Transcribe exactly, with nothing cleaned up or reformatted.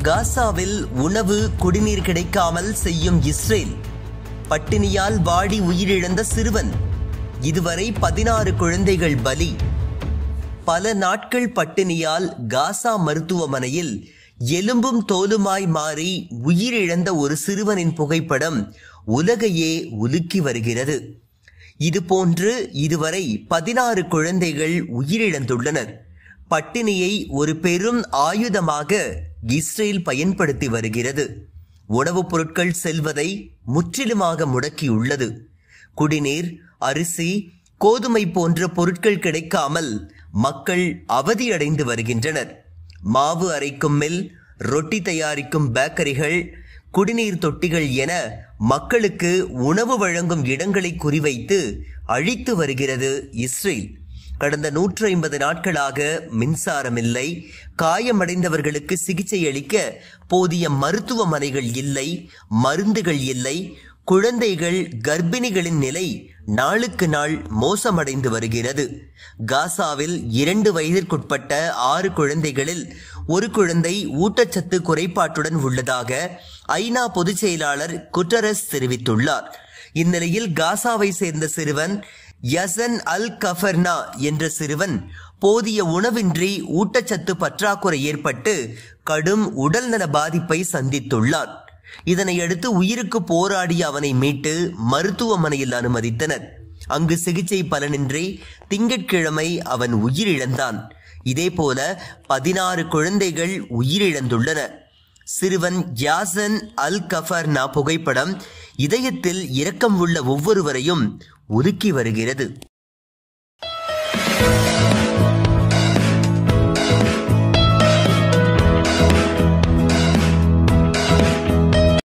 காசாவில் உணவு குடிநீர் கிடைக்காமல் செய்யும் இஸ்ரேல். பட்டினியால் வாடி உயிரிழந்த சிறுவன். இதுவரை பதினாறு குழந்தைகள் பலி. பல நாட்கள் பட்டினியால் காசா மருத்துவமனையில் எலும்பும் தோலுமாய் மாறி உயிரிழந்த ஒரு சிறுவனின் புகைப்படம் உலகையே உலுக்கி வருகிறது. இதுபோன்று இதுவரை பதினாறு குழந்தைகள் உயிரிழந்துள்ளனர். பட்டினியை ஒரு பெரும் ஆயுதமாக இஸ்ரேல் பயன்படுத்தி வருகிறது. உணவுப் பொருட்கள் செல்வதை முற்றிலுமாக முடக்கியுள்ளது. குடிநீர், அரிசி, கோதுமை போன்ற பொருட்கள் கிடைக்காமல் மக்கள் அவதியடைந்து வருகின்றனர். மாவு அரைக்கும் மில், ரொட்டி தயாரிக்கும் பேக்கரிகள், குடிநீர் தொட்டிகள் என மக்களுக்கு உணவு வழங்கும் இடங்களை குறிவைத்து அழித்து வருகிறது இஸ்ரேல். கடந்த நூற்றி ஐம்பது நாட்களாக மின்சாரம் இல்லை, காயமடைந்தவர்களுக்கு சிகிச்சை அளிக்க போதிய மருத்துவமனைகள் இல்லை, மருந்துகள் இல்லை. குழந்தைகள், கர்ப்பிணிகளின் நிலை நாளுக்கு நாள் மோசமடைந்து வருகிறது. காசாவில் இரண்டு வயதிற்குட்பட்ட ஆறு குழந்தைகளில் ஒரு குழந்தை ஊட்டச்சத்து குறைபாட்டுடன் உள்ளதாக ஐநா பொதுச் செயலாளர் குட்டரஸ் தெரிவித்துள்ளார். இந்நிலையில் காசாவை சேர்ந்த சிறுவன் யசன் அல் கஃபர்னா என்ற சிறுவன் போதிய உணவின்றி ஊட்டச்சத்து பற்றாக்குறை ஏற்பட்டு கடும் உடல்நல பாதிப்பை சந்தித்துள்ளார். இதனையடுத்து உயிருக்கு போராடிய அவனை மீட்டு மருத்துவமனையில் அனுமதித்தனர். அங்கு சிகிச்சை பலனின்றி திங்கட்கிழமை அவன் உயிரிழந்தான். இதேபோல பதினாறு குழந்தைகள் உயிரிழந்துள்ளன. சிறுவன் யாசன் அல் கஃபர்னா புகைப்படம் இதயத்தில் இரக்கம் உள்ள ஒவ்வொருவரையும் உலுக்கி வருகிறது.